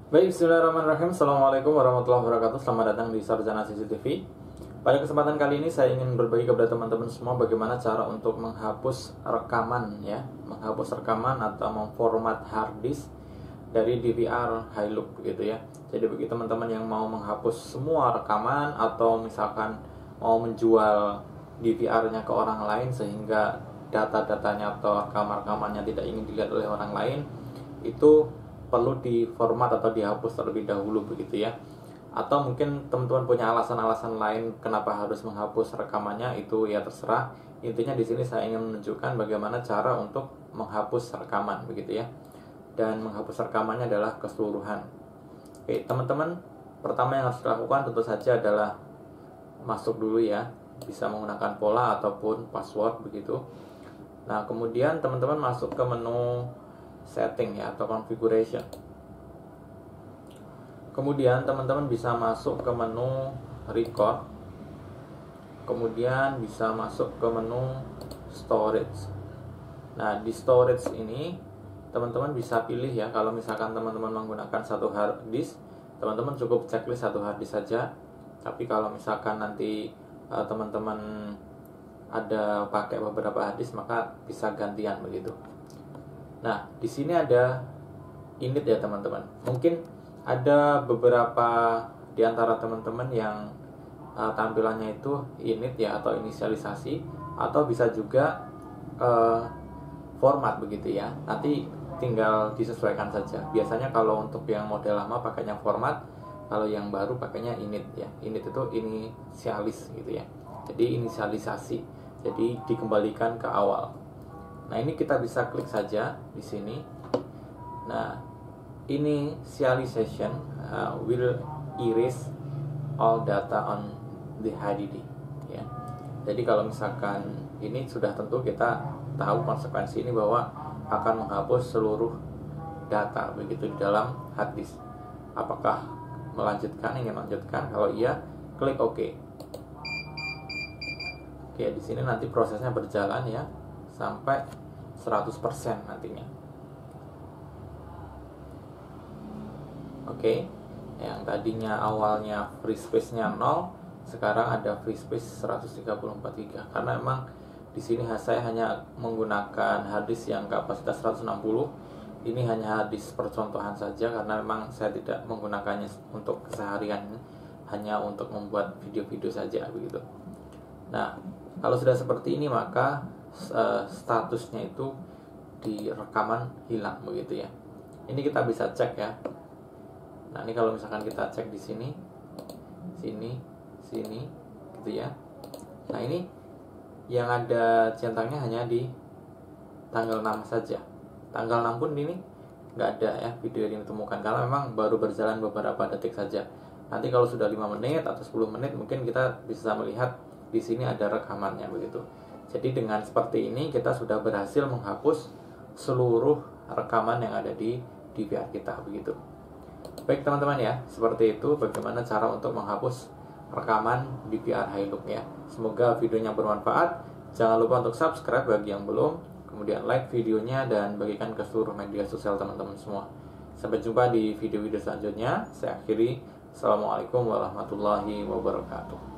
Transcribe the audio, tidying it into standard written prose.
Baik, bismillahirrahmanirrahim. Assalamualaikum warahmatullahi wabarakatuh. Selamat datang di Sarjana CCTV. Pada kesempatan kali ini saya ingin berbagi kepada teman-teman semua bagaimana cara untuk menghapus rekaman ya, menghapus rekaman atau memformat hard disk dari DVR Hilux begitu ya. Jadi bagi teman-teman yang mau menghapus semua rekaman atau misalkan mau menjual DVR-nya ke orang lain sehingga data-datanya atau rekaman-rekamannya tidak ingin dilihat oleh orang lain, itu perlu diformat atau dihapus terlebih dahulu begitu ya. Atau mungkin teman-teman punya alasan-alasan lain kenapa harus menghapus rekamannya, itu ya terserah. Intinya di sini saya ingin menunjukkan bagaimana cara untuk menghapus rekaman begitu ya. Dan menghapus rekamannya adalah keseluruhan. Oke, teman-teman, pertama yang harus dilakukan tentu saja adalah masuk dulu ya, bisa menggunakan pola ataupun password begitu. Nah, kemudian teman-teman masuk ke menu setting ya atau configuration. Kemudian teman-teman bisa masuk ke menu record. Kemudian bisa masuk ke menu storage. Nah, di storage ini teman-teman bisa pilih ya, kalau misalkan teman-teman menggunakan satu hard disk, teman-teman cukup checklist satu hard disk saja. Tapi kalau misalkan nanti teman-teman ada pakai beberapa hard disk, maka bisa gantian begitu. Nah, di sini ada init ya teman-teman. Mungkin ada beberapa di antara teman-teman yang tampilannya itu init ya atau inisialisasi, atau bisa juga format begitu ya. Nanti tinggal disesuaikan saja. Biasanya kalau untuk yang model lama pakainya format, kalau yang baru pakainya init ya. Init itu inisialis gitu ya. Jadi inisialisasi. Jadi dikembalikan ke awal. Nah, ini kita bisa klik saja di sini. Nah, initialization will erase all data on the HDD ya. Jadi kalau misalkan ini sudah tentu kita tahu konsekuensi ini bahwa akan menghapus seluruh data begitu di dalam hard disk. Apakah ingin melanjutkan? Kalau iya, klik OK. Oke, di sini nanti prosesnya berjalan ya sampai 100% nantinya. Oke, yang tadinya awalnya free space-nya 0, sekarang ada free space 134 GB. Karena memang di sini saya hanya menggunakan hard disk yang kapasitas 160. Ini hanya hard disk percontohan saja karena memang saya tidak menggunakannya untuk keseharian, hanya untuk membuat video-video saja begitu. Nah, kalau sudah seperti ini maka statusnya itu di rekaman hilang begitu ya. Ini kita bisa cek ya. Nah, ini kalau misalkan kita cek di sini, sini gitu ya. Nah, ini yang ada centangnya hanya di tanggal 6 saja. Tanggal 6 pun ini nggak ada ya video yang ditemukan karena memang baru berjalan beberapa detik saja. Nanti kalau sudah 5 menit atau 10 menit mungkin kita bisa melihat di sini ada rekamannya begitu. Jadi dengan seperti ini kita sudah berhasil menghapus seluruh rekaman yang ada di DVR kita begitu. Baik teman-teman ya, seperti itu bagaimana cara untuk menghapus rekaman DVR Hilux ya. Semoga videonya bermanfaat. Jangan lupa untuk subscribe bagi yang belum, kemudian like videonya dan bagikan ke seluruh media sosial teman-teman semua. Sampai jumpa di video-video selanjutnya. Saya akhiri. Assalamualaikum warahmatullahi wabarakatuh.